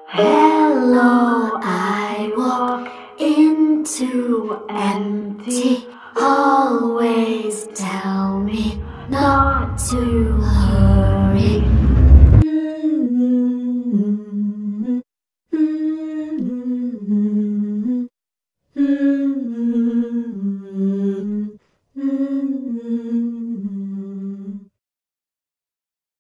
Hello, I walk into empty hallways. Tell me not to